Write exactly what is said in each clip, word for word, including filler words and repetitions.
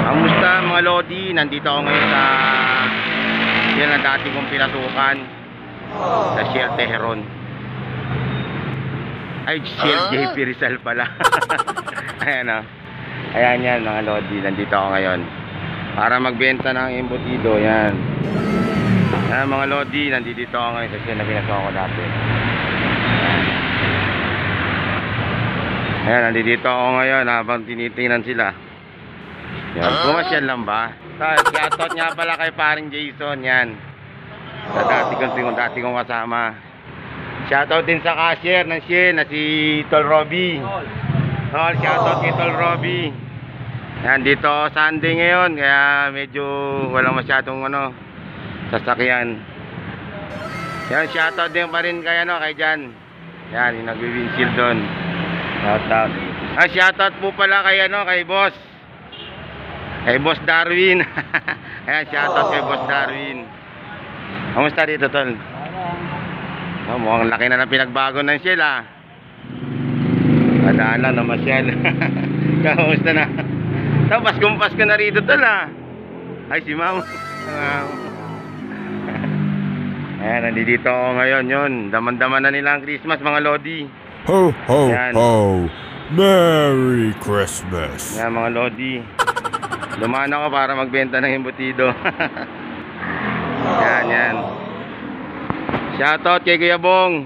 Kamusta mga Lodi? Nandito ako ngayon sa yan ang dati kong pinasukan sa Shell Teheron. Ay, Shell J P Rizal pala. Ayan o. Ayan yan mga Lodi. Nandito ako ngayon para magbenta ng embutido. Yan. Ayan mga Lodi. Nandito ako ngayon sa Shell na pinasukan ko dati. Ayan, nandito ako ngayon habang tinitingnan sila. Yan, pumasyal lang ba? Shoutout nga pala kay paring Jason, yan. Sa dati kong, dati kong kasama. Shoutout din sa cashier ng Shell na si Tol Robby. Tol, shoutout kay Tol Robby. Yan, dito Sunday ngayon, kaya medyo walang masyadong ano, sasakyan. Yan, shoutout din pa rin kay ano, kay Jan. Yan, yung nagwi-windshield doon. Shoutout. Ah, shoutout po pala kay ano, kay boss. Kay Boss Darwin. Ayan, shoutout kay Boss Darwin. Kamusta dito, Tol? Oh, mukhang laki na ng pinagbago ng Shell, ah. Adala na masyal. Kamusta na? Tapos kumpas ka na rito, Tol, ah. Ay, si Ma'am. Ayan, nandito ako ngayon, yun. Daman-daman na nila ang Christmas, mga Lodi. Ho, ho, ayan. ho. Merry Christmas. Ayan, mga Lodi. Dumaan ako para magbenta ng embutido. Yan, yan. Shoutout kay Kuya Bong.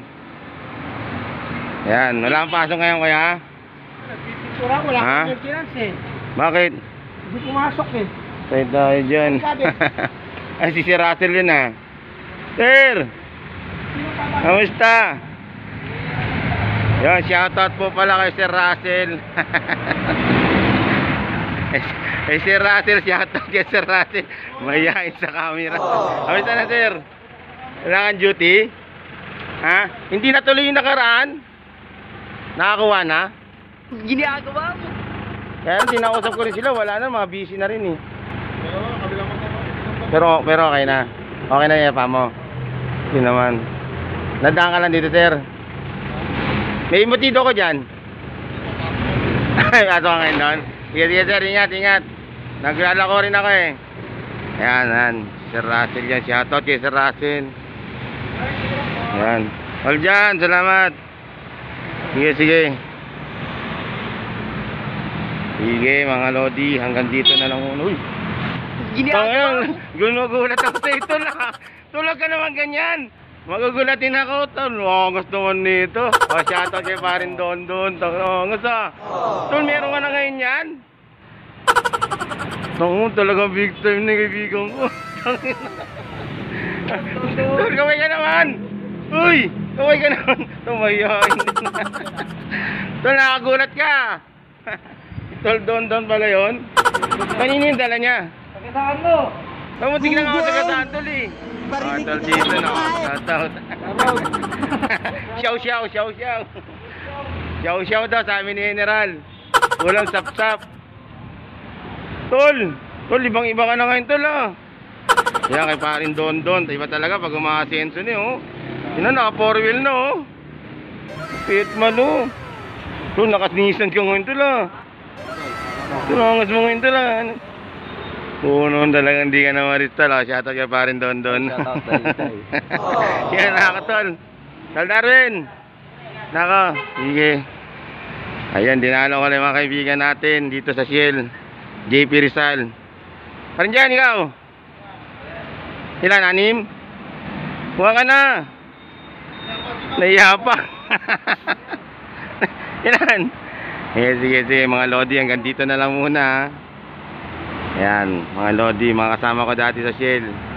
Yan, wala kang pasok ngayon, kuya? Nagpipintura, wala ha? kang maintenance eh. Bakit? Hindi pumasok eh. Tayo tayo dyan. Ay, si Sir Russell yun, ah. Sir! Kamusta? Yan, shoutout po pala kay Sir Russell. Eh, Sir Russell, shoutout kay Sir Russell. Mayain sa camera. Kamusta na, Sir? Wala kang duty? Ha? Hindi natuloy yung nakaraan? Nakakuha na? Ginagawa mo. Kaya tinausap ko rin sila. Wala na, mga busy na rin eh. Pero, pero okay na. Okay na yung pa mo. Hindi naman. Nadaan ka lang dito, Sir. May embutido ko dyan. Ay, ato ka ngayon doon. Sige, sige, Sir. Ingat, ingat. Naglalako rin ako eh. Ayan, ayan. Sir Russell yan. Shoutout kay Sir Russell. Ayan. All dyan. Salamat. Sige, sige. Sige, mga Lodi. Hanggang dito na lang muna. Uy. Ginagawa mo. Gunugulat ako sa ito na. Tulog ka naman ganyan. Magugulatin ako. Tangos naman nito. O, shoutout kay parin doon doon. Tangos ah. Tol, meron ka na ngayon yan? Tango, talagang big time na kaibigan ko. Tol, kaway ka naman. Uy, kaway ka naman. Tumayain. Tol, nakagulat ka. Tol, doon doon pala yun. Kanina yung dala niya. Pagkasaan mo. Mamutik lang ako sa kasaan, Tol eh. Ah, Tol dito na. Shoutout. Siyaw, siyaw, siyaw, siyaw. Siyaw, siyaw daw sa amin ni General. Walang sap-sap. Tol, Tol, ibang iba ka na ngayon, Tol, ah. Yan, kay parin Don Don. Iba talaga pag umakasenso niya, oh. Yun na, naka four wheel na, oh. Pit man, oh. Tol, nakasnisan ka ngayon, Tol, ah. Tunangas mo ngayon, Tol, ah. Oo, noon talagang hindi ka na maristal, ah. Shoutout kay parin Don Don. Shoutout, Tay. Yan, naka, Tol. Tol Darwin. Naka, sige. Ayan, dinalo ko lang mga kaibigan natin dito sa Shell J P Rizal. Parang dyan, ikaw. Ilan, anim? Huwag ka na. Naiya pa. Ilan? Eh, sige, sige, mga Lodi, hanggang dito na lang muna. Ayan, mga Lodi, mga kasama ko dati sa Shell.